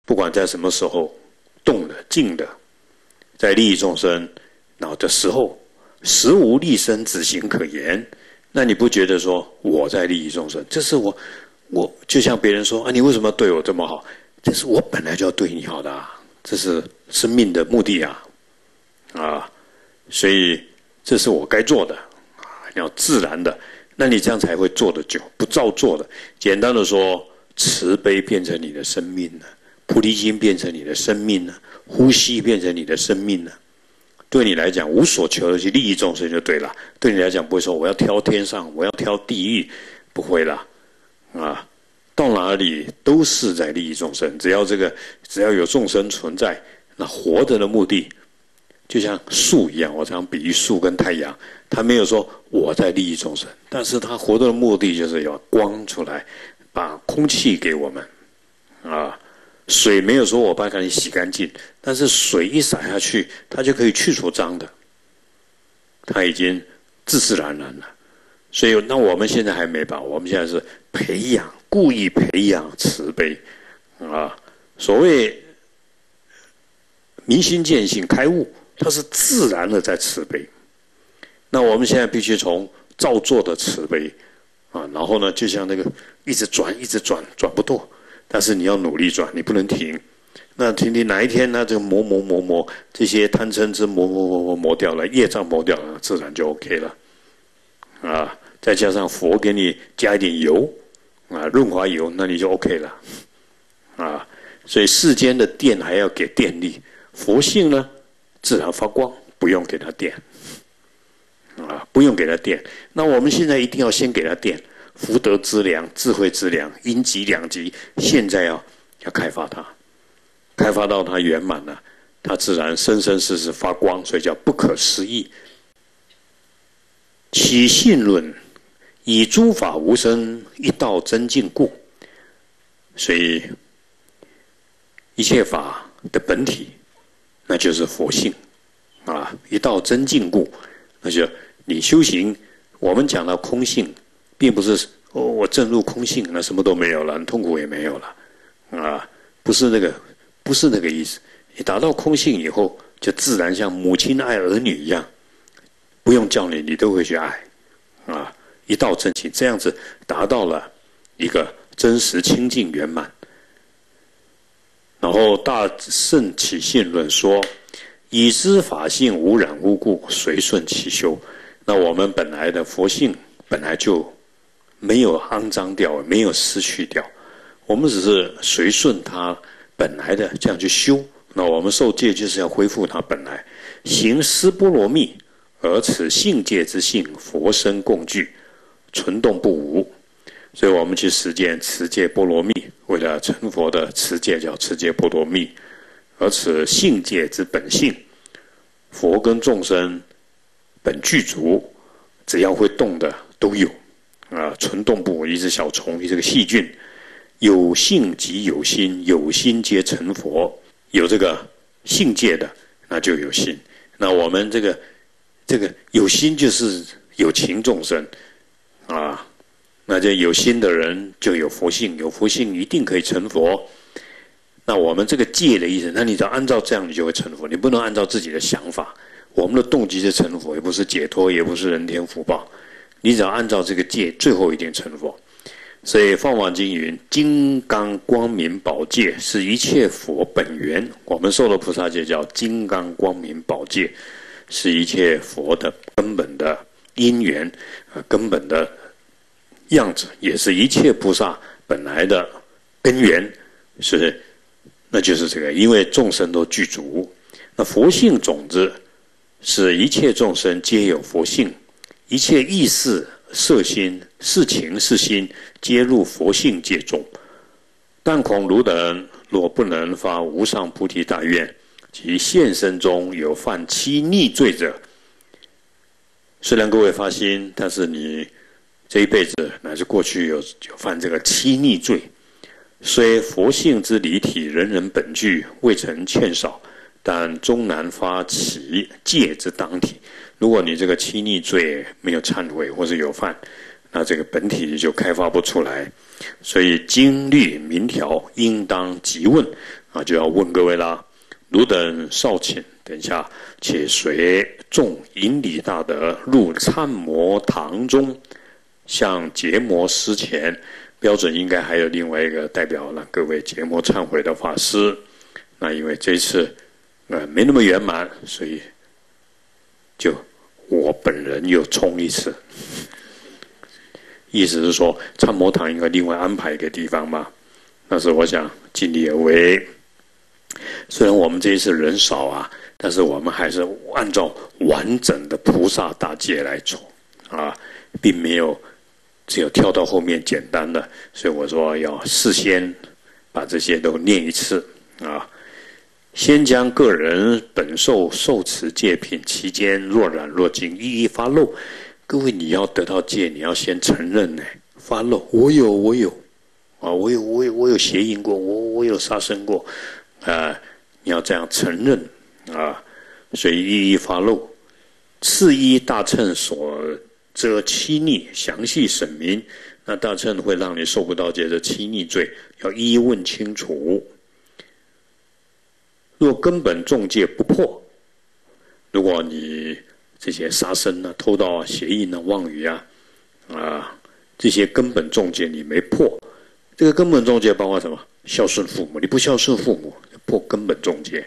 不管在什么时候，动的、静的，在利益众生，然后的时候，实无立身之行可言。那你不觉得说我在利益众生？这是我就像别人说啊，你为什么对我这么好？这是我本来就要对你好的啊，这是生命的目的啊，所以这是我该做的啊，要自然的，那你这样才会做得久，不照做的。简单的说，慈悲变成你的生命了，菩提心变成你的生命了，呼吸变成你的生命了。对你来讲无所求的去利益众生就对了，对你来讲不会说我要挑天上，我要挑地狱，不会啦，啊，到哪里都是在利益众生。只要有众生存在，那活着的目的就像树一样，我常比喻树跟太阳，它没有说我在利益众生，但是它活着的目的就是要光出来，把空气给我们啊。水没有说我把它洗干净，但是水一洒下去，它就可以去除脏的，它已经自自然然了。所以，那我们现在还没把，我们现在是故意培养慈悲啊。所谓明心见性开悟，它是自然的在慈悲。那我们现在必须从照做的慈悲啊，然后呢，就像那个一直转，转不动。但是你要努力转，你不能停。那停哪一天呢？这个磨，这些贪嗔痴磨掉了，业障磨掉了，自然就 OK 了。啊，再加上佛给你加一点油，啊，润滑油，那你就 OK 了。啊，所以世间的电还要给电力，佛性呢自然发光，不用给它电。啊，不用给它电。那我们现在一定要先给它电。福德之粮、智慧之粮、阴极两极，现在要开发它，开发到它圆满了，它自然生生世世发光，所以叫不可思议。起信论，以诸法无生，一道真净故。所以一切法的本体，那就是佛性啊，一道真净故。那就你修行，我们讲到空性。并不是我证入空性，那什么都没有了，痛苦也没有了，啊，不是那个意思。你达到空性以后，就自然像母亲爱儿女一样，不用叫你都会去爱，啊，一道真情，这样子达到了一个真实清净圆满。然后大圣起信论说，已知法性无染污故，随顺其修。那我们本来的佛性本来就没有肮脏掉，没有失去掉，我们只是随顺它本来的这样去修。那我们受戒就是要恢复它本来，行思波罗蜜，而此性界之性，佛身共具，存动不无。所以我们去实践持戒波罗蜜，为了成佛的持戒叫持戒波罗蜜，而此性界之本性，佛跟众生本具足，只要会动的都有。啊，存动不无，一只小虫，一只个细菌，有性即有心，有心皆成佛。有这个性界的，那就有心。那我们这个有心就是有情众生啊，那就有心的人就有佛性，有佛性一定可以成佛。那我们这个戒的意思，那你只要按照这样，你就会成佛。你不能按照自己的想法，我们的动机是成佛，也不是解脱，也不是人天福报。你只要按照这个戒，最后一定成佛。所以《梵网经》云：“金刚光明宝戒是一切佛本源。”我们受的菩萨戒叫金刚光明宝戒，是一切佛的根本的因缘，根本的样子，也是一切菩萨本来的根源。那就是这个，因为众生都具足。那佛性种子是一切众生皆有佛性。一切意识、色心、事情、事心，皆入佛性界中。但恐汝等若不能发无上菩提大愿，及现生中有犯七逆罪者，虽然各位发心，但是你这一辈子乃至过去有犯这个七逆罪，虽佛性之离体，人人本具，未曾欠少，但终难发其戒之当体。如果你这个七逆罪没有忏悔或是有犯，那这个本体就开发不出来。所以经律明条应当即问， 就要问各位啦。汝等少顷，等一下，且随众引礼大德入参摩堂中，向结摩师前。标准应该还有另外一个代表让各位结摩忏悔的法师。那因为这一次没那么圆满，所以就我本人又冲一次。意思是说，参摩堂应该另外安排一个地方嘛。但是我想尽力而为。虽然我们这一次人少但是我们还是按照完整的菩萨大戒来做并没有只有跳到后面简单的，所以我说要事先把这些都念一次先将个人本受持戒品期间若染若净一一发露。各位，你要得到戒，你要先承认发露，我有我有邪淫过，我有杀生过你要这样承认所以一一发露。次一大乘所遮欺逆，详细审明。那大乘会让你受不到戒的欺逆罪，要一一问清楚。若根本重戒不破，如果你这些杀生偷盗邪淫妄语这些根本重戒你没破，这个根本重戒包括什么？孝顺父母，你不孝顺父母，破根本重戒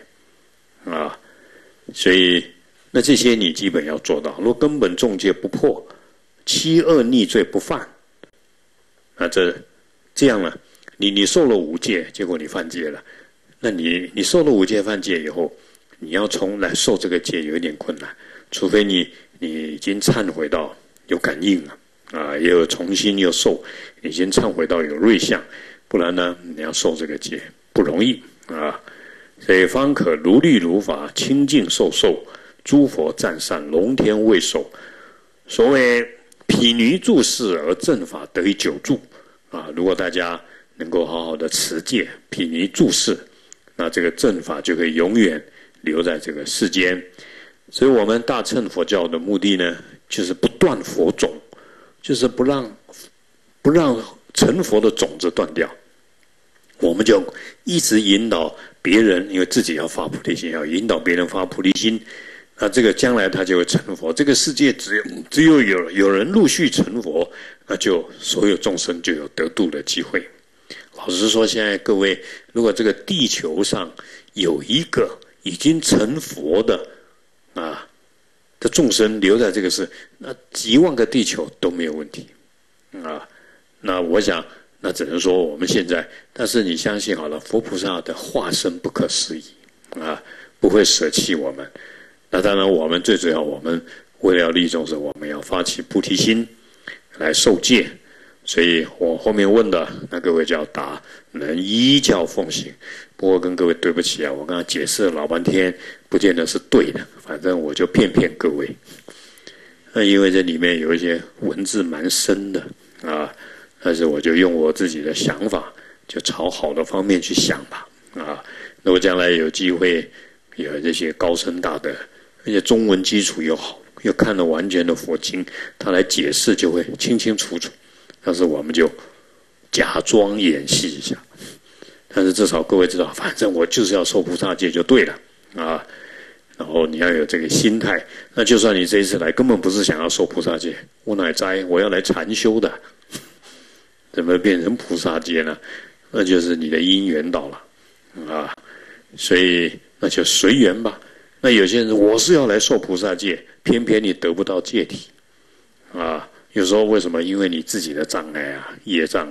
所以那这些你基本要做到。若根本重戒不破，欺恶逆罪不犯，那这样呢？你受了五戒，结果你犯戒了，那你受了五戒犯戒以后，你要重来受这个戒有一点困难，除非你已经忏悔到有感应了也有重新又受，已经忏悔到有瑞相，不然呢，你要受这个戒不容易所以方可如律如法清净受，诸佛赞善，龙天慰受。所谓毗尼住世而正法得以久住如果大家能够好好的持戒，毗尼住世，那这个正法就可以永远留在这个世间。所以我们大乘佛教的目的呢，就是不断佛种，就是不让成佛的种子断掉。我们就一直引导别人，因为自己要发菩提心，要引导别人发菩提心，那这个将来他就会成佛。这个世界只有有人陆续成佛，那就所有众生就有得度的机会。老实说，现在各位，如果这个地球上有一个已经成佛的众生留在这个世，那几万个地球都没有问题那我想，那只能说我们现在，但是你相信好了，佛菩萨的化身不可思议不会舍弃我们。那当然，我们最主要，我们为了利众生，我们要发起菩提心来受戒。所以我后面问的，那各位就要答，能依教奉行。不过跟各位对不起我刚刚解释了老半天，不见得是对的，反正我就骗各位。那因为这里面有一些文字蛮深的但是我就用我自己的想法，就朝好的方面去想吧如果将来有机会有这些高僧大德，而且中文基础又好，又看了完全的佛经，他来解释就会清清楚楚。但是我们就假装演戏一下，但是至少各位知道，反正我就是要受菩萨戒就对了然后你要有这个心态。那就算你这一次来根本不是想要受菩萨戒，我乃哉，我要来禅修的，怎么变成菩萨戒呢？那就是你的因缘到了所以那就随缘吧。那有些人我是要来受菩萨戒，偏偏你得不到戒体有时候为什么？因为你自己的障碍业障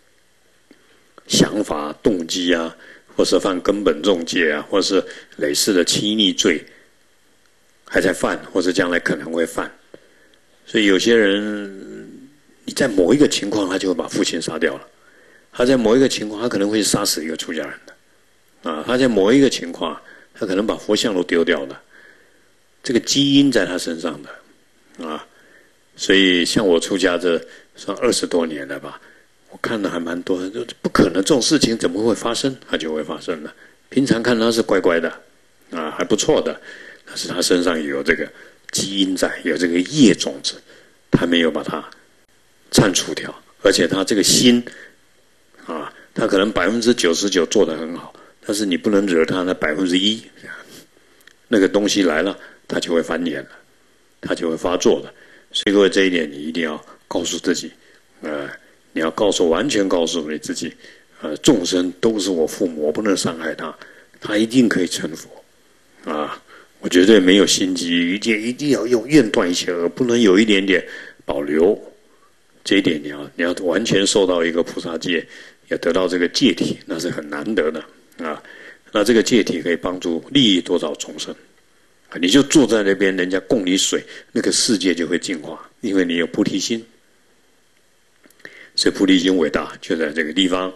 想法动机或是犯根本重戒或是累世的欺逆罪还在犯，或是将来可能会犯。所以有些人你在某一个情况他就会把父亲杀掉了，他在某一个情况他可能会杀死一个出家人的他在某一个情况他可能把佛像都丢掉了，这个基因在他身上的所以像我出家这算20多年了吧，我看的还蛮多的，不可能这种事情怎么会发生？它就会发生了。平常看他是乖乖的还不错的，但是他身上有这个基因在，有这个业种子，他没有把它铲除掉，而且他这个心他可能99%做得很好， 但是你不能惹他那1%，那个东西来了，他就会翻脸了，他就会发作了。所以各位这一点你一定要告诉自己，你要完全告诉你自己，众生都是我父母，我不能伤害他，他一定可以成佛，我绝对没有心机，一定要用愿断一切恶，不能有一点点保留。这一点你要完全受到一个菩萨戒，要得到这个戒体，那是很难得的啊。那这个戒体可以帮助利益多少众生，你就坐在那边，人家供你水，那个世界就会净化，因为你有菩提心。所以菩提心伟大，就在这个地方。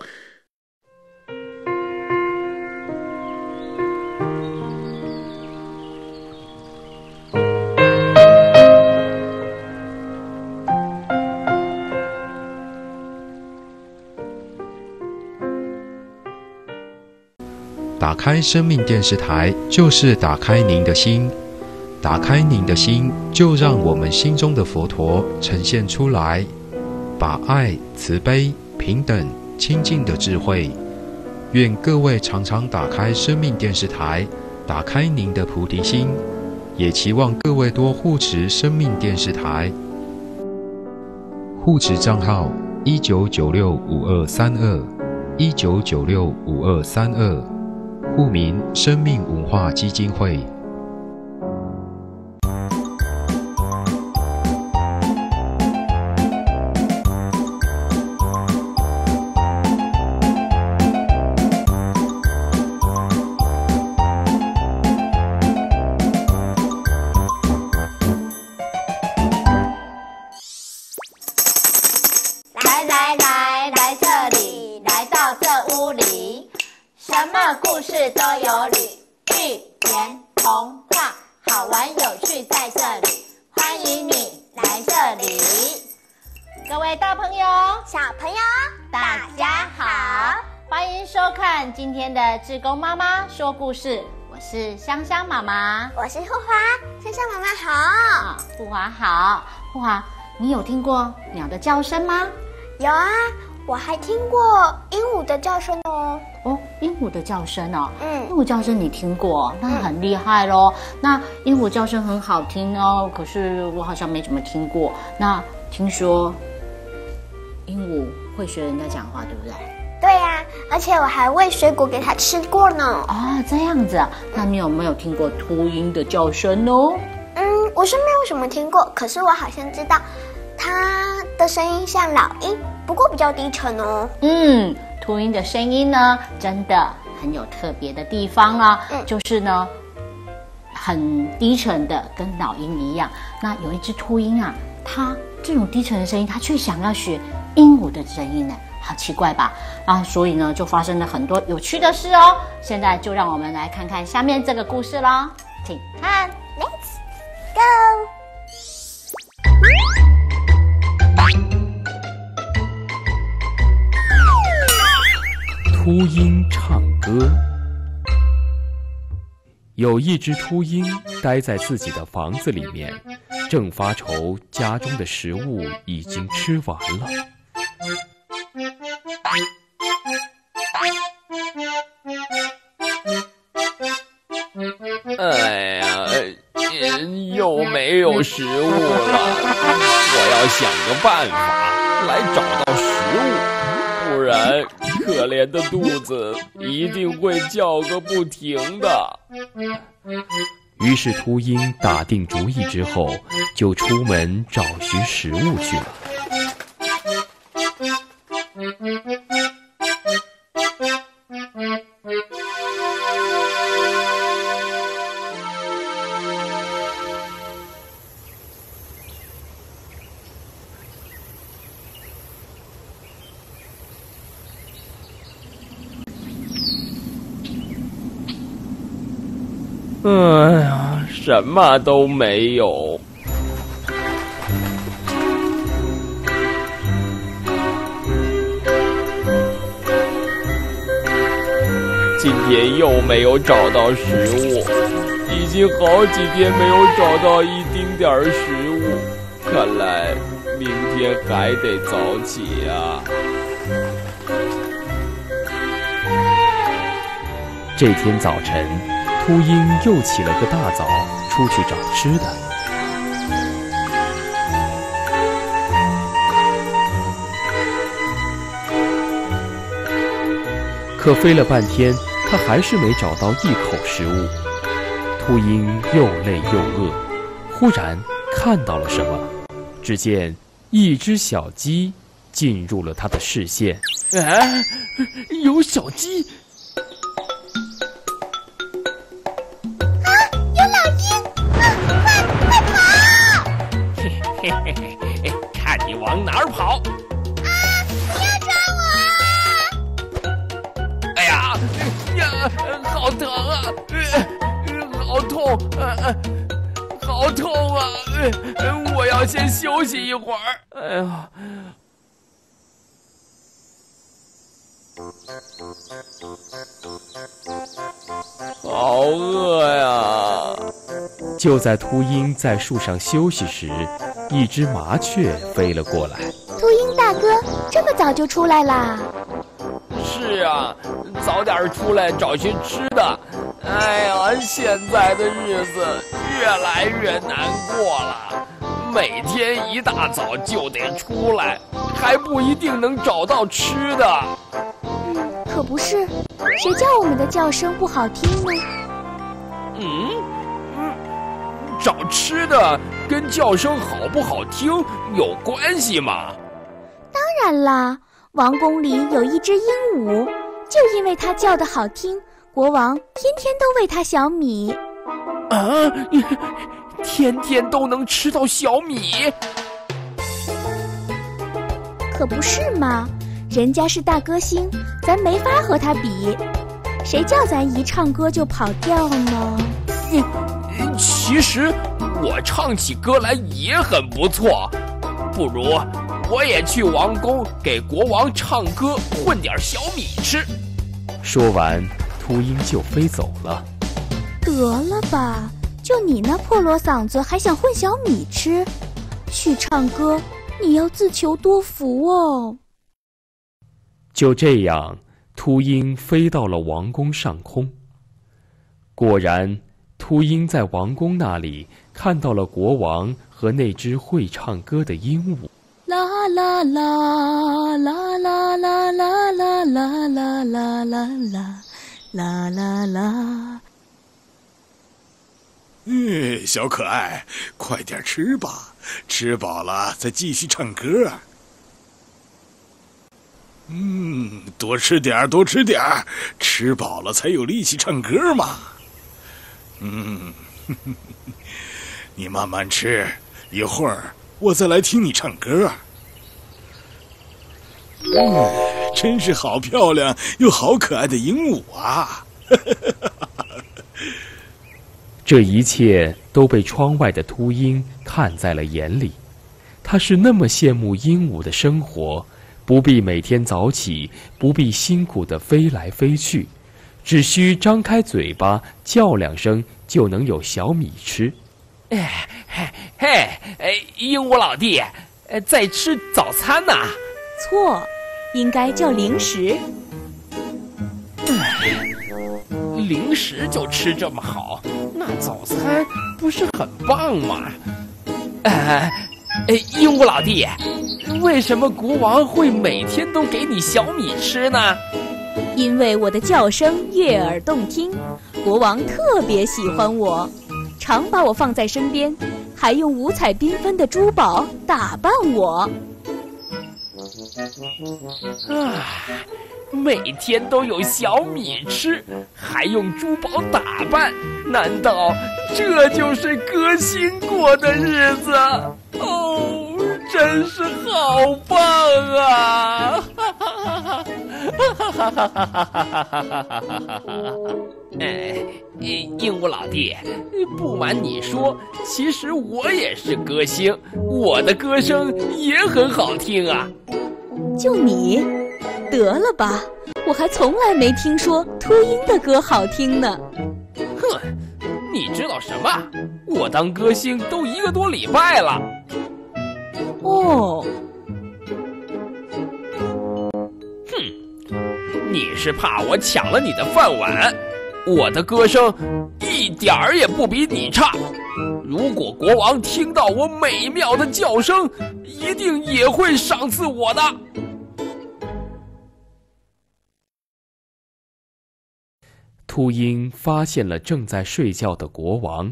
打开生命电视台，就是打开您的心，打开您的心，就让我们心中的佛陀呈现出来，把爱、慈悲、平等、清净的智慧。愿各位常常打开生命电视台，打开您的菩提心，也期望各位多护持生命电视台。护持账号19965232，19965232，户名生命文化基金会。 来这里，来到这屋里，什么故事都有理，寓言童话好玩有趣在这里，欢迎你来这里。各位大朋友小朋友大家好，欢迎收看今天的志工妈妈说故事，我是香香妈妈， 我是护华，香香妈妈好。 护华好。护华，你有听过鸟的叫声吗？ 有啊，我还听过鹦鹉的叫声哦。 哦，鹦鹉的叫声哦。 鹦鹉叫声你听过，那很厉害咯。那鹦鹉叫声很好听哦，可是我好像没怎么听过。那听说鹦鹉会学人家讲话，对不对？ 对呀，而且我还喂水果给它吃过呢。 哦，这样子啊。那你有没有听过秃鹰的叫声哦？ 我是没有什么听过，可是我好像知道它的声音像老鹰，不过比较低沉哦。 秃鹰的声音呢，真的很有特别的地方啊。就是呢，很低沉的，跟老鹰一样。那有一只秃鹰啊，它这种低沉的声音，它却想要学鹦鹉的声音呢，好奇怪吧？所以呢，就发生了很多有趣的事哦。现在就让我们来看看下面这个故事咯，请看 ，Let's go。 秃鹰唱歌。有一只秃鹰待在自己的房子里面，正发愁家中的食物已经吃完了。哎呀，又没有食物了，我要想个办法来找到食物，不然可怜的肚子一定会叫个不停的。 于是秃鹰打定主意之后，就出门找寻食物去了。 哎呀，什么都没有。今天又没有找到食物，已经好几天没有找到一丁点儿食物，看来明天还得早起呀。 这天早晨，秃鹰又起了个大早，出去找吃的。可飞了半天，它还是没找到一口食物。秃鹰又累又饿，忽然看到了什么，只见一只小鸡进入了它的视线。 哎，有小鸡！ 有老鹰！快跑！ 嘿嘿嘿嘿，看你往哪儿跑！ 不要抓我！ 哎呀呀，好疼啊！好痛！好痛啊！我要先休息一会儿。哎呀！好饿呀！ 就在秃鹰在树上休息时，一只麻雀飞了过来。 秃鹰大哥，这么早就出来啦？ 是啊，早点出来找些吃的。哎呀，现在的日子越来越难过了，每天一大早就得出来，还不一定能找到吃的。 可不是，谁叫我们的叫声不好听呢？ 找吃的跟叫声好不好听有关系吗？ 当然啦，王宫里有一只鹦鹉，就因为它叫得好听，国王天天都喂它小米。 啊，天天都能吃到小米？ 可不是嘛，人家是大歌星，咱没法和他比。谁叫咱一唱歌就跑调呢？ 其实我唱起歌来也很不错，不如我也去王宫给国王唱歌，混点小米吃。 说完，秃鹰就飞走了。 得了吧，就你那破锣嗓子还想混小米吃？去唱歌，你要自求多福哦。 就这样，秃鹰飞到了王宫上空。果然，秃鹰在王宫那里看到了国王和那只会唱歌的鹦鹉。 啦啦啦啦啦啦啦啦啦啦啦啦啦啦啦。 小可爱，快点吃吧，吃饱了再继续唱歌。多吃点，多吃点，吃饱了才有力气唱歌嘛。你慢慢吃，一会儿我再来听你唱歌。真是好漂亮又好可爱的鹦鹉啊！ 这一切都被窗外的秃鹰看在了眼里，他是那么羡慕鹦鹉的生活，不必每天早起，不必辛苦地飞来飞去，只需张开嘴巴叫两声就能有小米吃。 鹦鹉老弟，在吃早餐呢？ 错，应该叫零食。 零食就吃这么好，那早餐不是很棒吗？鹦鹉老弟，为什么国王会每天都给你小米吃呢？ 因为我的叫声悦耳动听，国王特别喜欢我，常把我放在身边，还用五彩缤纷的珠宝打扮我。 每天都有小米吃，还用珠宝打扮，难道这就是歌星过的日子？哦，真是好棒啊！鹦鹉老弟，不瞒你说，其实我也是歌星，我的歌声也很好听啊。 就你？得了吧，我还从来没听说秃鹰的歌好听呢。 哼，你知道什么？我当歌星都1个多礼拜了。 哦。 哼，你是怕我抢了你的饭碗？ 我的歌声一点儿也不比你差。如果国王听到我美妙的叫声，一定也会赏赐我的。 秃鹰发现了正在睡觉的国王，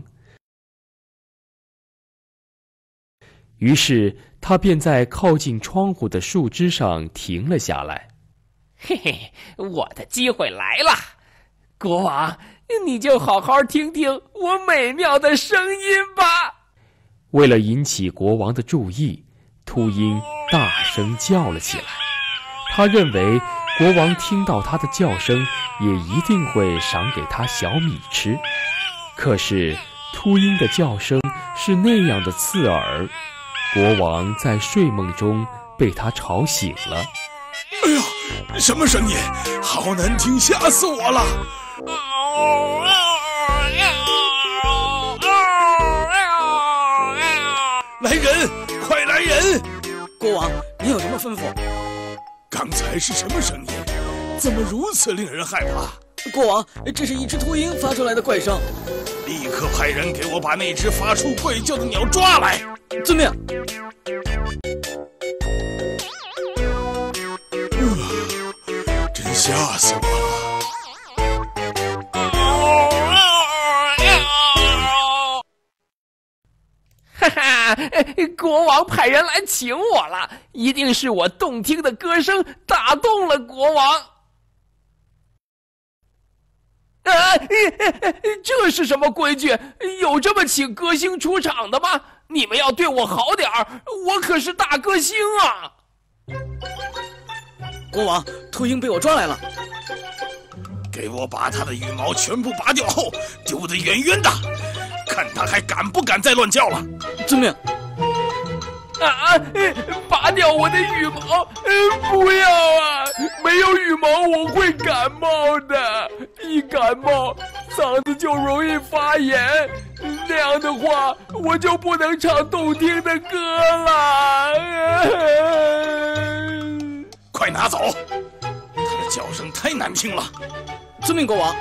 于是他便在靠近窗户的树枝上停了下来。 嘿嘿，我的机会来了，国王，你就好好听听我美妙的声音吧。 为了引起国王的注意，秃鹰大声叫了起来。他认为国王听到他的叫声，也一定会赏给他小米吃。可是秃鹰的叫声是那样的刺耳，国王在睡梦中被他吵醒了。 哎呀，什么声音？好难听，吓死我了！来人，快来人！ 国王，你有什么吩咐？ 刚才是什么声音？怎么如此令人害怕？ 国王，这是一只秃鹰发出来的怪声。 立刻派人给我把那只发出怪叫的鸟抓来。 遵命。 真吓死我了！ 哈哈，国王派人来请我了，一定是我动听的歌声打动了国王。这是什么规矩？有这么请歌星出场的吗？你们要对我好点儿，我可是大歌星啊！ 国王，秃鹰被我抓来了。 给我把他的羽毛全部拔掉后丢得远远的，看他还敢不敢再乱叫了。 遵命。 拔掉我的羽毛！不要啊！没有羽毛我会感冒的，一感冒嗓子就容易发炎，那样的话我就不能唱动听的歌了。 快拿走！他的叫声太难听了。 遵命，国王。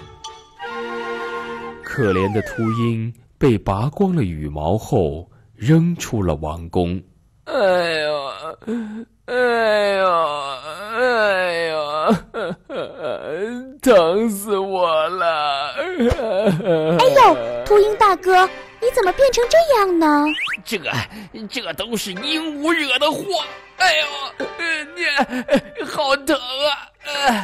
可怜的秃鹰被拔光了羽毛后，扔出了王宫。 哎呦，哎呦，哎呦，疼死我了！ 哎呦，秃鹰大哥，你怎么变成这样呢？ 这都是鹦鹉惹的祸！哎呦，你好疼啊！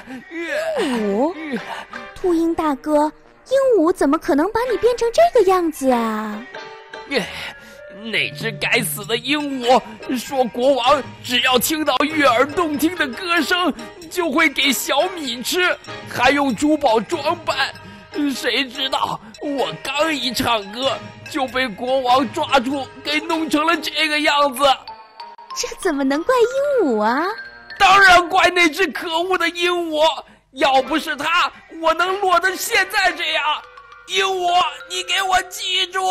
秃鹰大哥，鹦鹉怎么可能把你变成这个样子啊？ 那只该死的鹦鹉说，国王只要听到悦耳动听的歌声，就会给小米吃，还用珠宝装扮。谁知道我刚一唱歌，就被国王抓住，给弄成了这个样子。 这怎么能怪鹦鹉啊？ 当然怪那只可恶的鹦鹉，要不是它，我能落得现在这样。鹦鹉，你给我记住！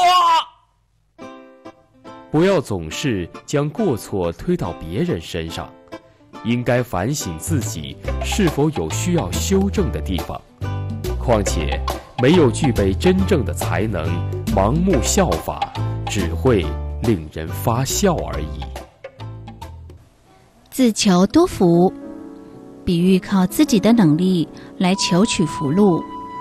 不要总是将过错推到别人身上，应该反省自己是否有需要修正的地方。况且，没有具备真正的才能，盲目效法，只会令人发笑而已。 自求多福，比喻靠自己的能力来求取福禄。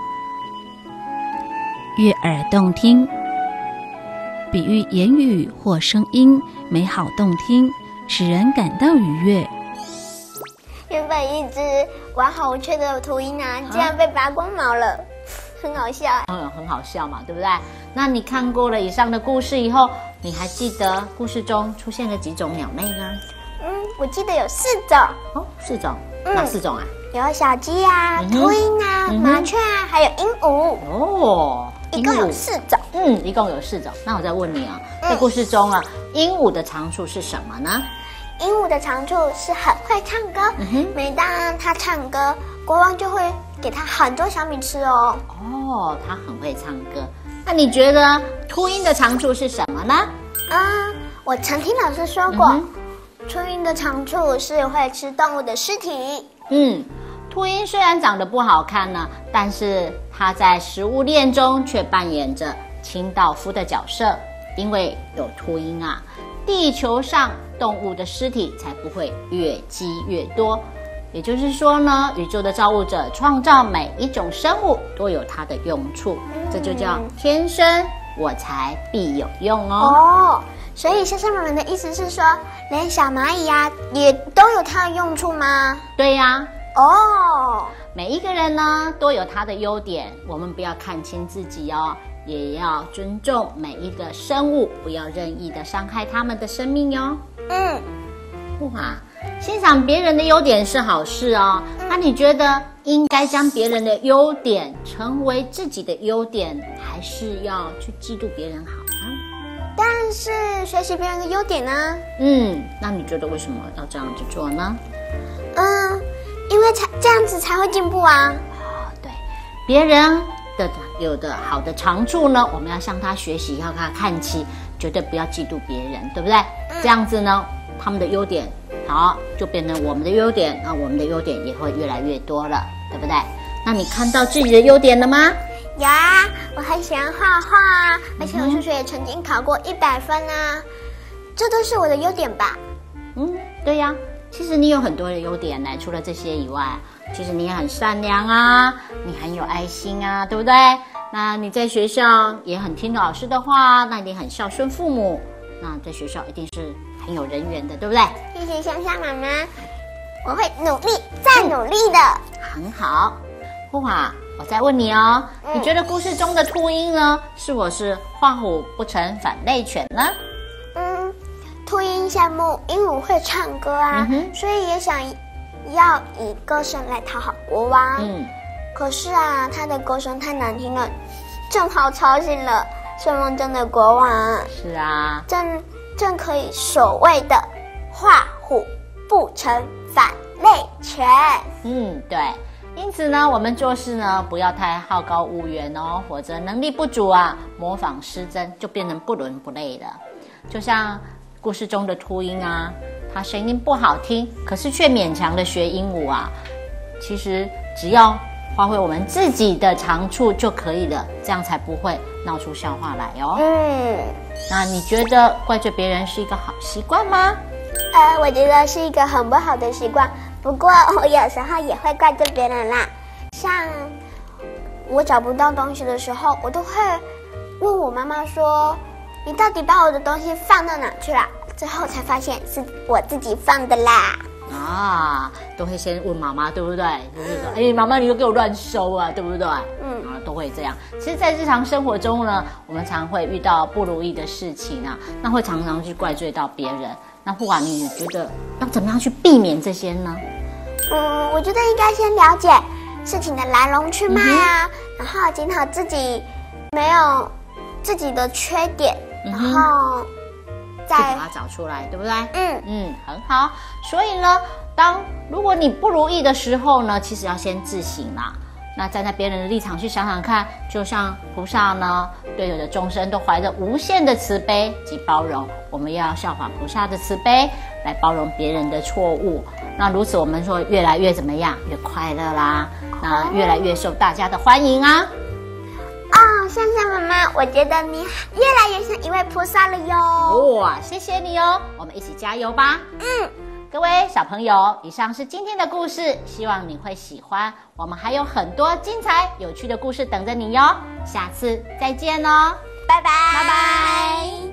悦耳动听，比喻言语或声音美好动听，使人感到愉悦。 原本一只完好无缺的秃鹰啊，竟然被拔光毛了，很好笑。 很好笑嘛，对不对？那你看过了以上的故事以后，你还记得故事中出现了几种鸟类呢？ 我记得有4种。 哦，4种，哪4种啊？ 有小鸡啊、秃鹰啊、麻雀啊，还有鹦鹉。 哦， 一共有4种。 一共有4种。那我再问你啊，在故事中啊，鹦鹉的长处是什么呢？ 鹦鹉的长处是很会唱歌。每当它唱歌，国王就会给它很多小米吃哦。 哦，它很会唱歌。那你觉得秃鹰的长处是什么呢？ 我曾听老师说过，秃鹰的长处是会吃动物的尸体。 秃鹰虽然长得不好看呢，但是它在食物链中却扮演着清道夫的角色。因为有秃鹰啊，地球上动物的尸体才不会越积越多。也就是说呢，宇宙的造物者创造每一种生物都有它的用处，这就叫天生我材必有用哦。 所以莎莎妈妈的意思是说，连小蚂蚁啊也都有它的用处吗？ 对呀。 哦， 每一个人呢都有他的优点，我们不要看轻自己哦，也要尊重每一个生物，不要任意的伤害他们的生命哟。哇，欣赏别人的优点是好事哦。那你觉得应该将别人的优点成为自己的优点，还是要去嫉妒别人好呢？ 当然是学习别人的优点啊。 那你觉得为什么要这样子做呢？ 因为这样子才会进步啊。 对，别人的有的好的长处呢，我们要向他学习，要跟他看齐，绝对不要嫉妒别人，对不对？这样子呢，他们的优点好就变成我们的优点，那我们的优点也会越来越多了，对不对？那你看到自己的优点了吗？ 有啊，我很喜欢画画啊，而且我数学也曾经考过100分啊，这都是我的优点吧？ 对呀。其实你有很多的优点呢，除了这些以外，其实你也很善良啊，你很有爱心啊，对不对？那你在学校也很听老师的话，那你很孝顺父母，那在学校一定是很有人缘的，对不对？ 谢谢香香妈妈，我会努力再努力的。 很好，呼华，我再问你哦，你觉得故事中的秃鹰呢，是否是画虎不成反类犬呢？ 秃鹰羡慕鹦鹉会唱歌啊，所以也想要以歌声来讨好国王。可是啊，他的歌声太难听了，正好吵醒了睡梦中的国王。 是啊， 正可以所谓的画虎不成反类犬。 对。因此呢，我们做事呢不要太好高骛远哦，否则能力不足啊，模仿失真就变成不伦不类了。就像故事中的秃鹰啊，它声音不好听，可是却勉强的学鹦鹉啊。其实只要发挥我们自己的长处就可以了，这样才不会闹出笑话来哦。那你觉得怪罪别人是一个好习惯吗？ 我觉得是一个很不好的习惯。不过我有时候也会怪罪别人啦，像我找不到东西的时候，我都会问我妈妈说，你到底把我的东西放到哪去了？最后才发现是我自己放的啦。 都会先问妈妈，对不对？就是说，妈妈，你又给我乱收啊，对不对？都会这样。其实，在日常生活中呢，我们常会遇到不如意的事情啊，那会常常去怪罪到别人。那不管你觉得要怎么样去避免这些呢？ 我觉得应该先了解事情的来龙去脉啊，然后检讨自己没有自己的缺点，然后再把它找出来，对不对？很好。所以呢，如果你不如意的时候呢，其实要先自省啦。那站在别人的立场去想想看，就像菩萨呢，对有的众生都怀着无限的慈悲及包容，我们也要效法菩萨的慈悲，来包容别人的错误。那如此，我们说越来越怎么样？越快乐啦，那越来越受大家的欢迎啊。 香香妈妈，我觉得你越来越像一位菩萨了哟。 哇，谢谢你哦，我们一起加油吧。各位小朋友，以上是今天的故事，希望你会喜欢。我们还有很多精彩有趣的故事等着你哟，下次再见哦， 拜拜， 拜拜。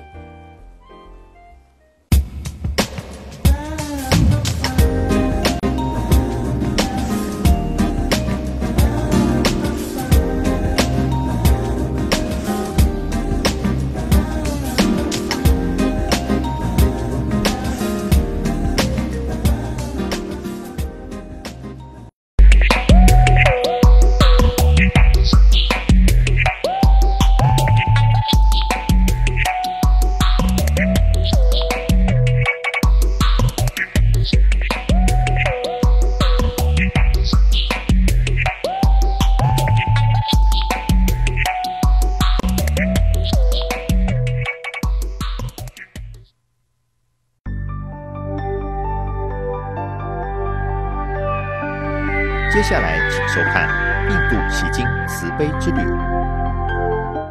收看《印度奇经慈悲之旅》。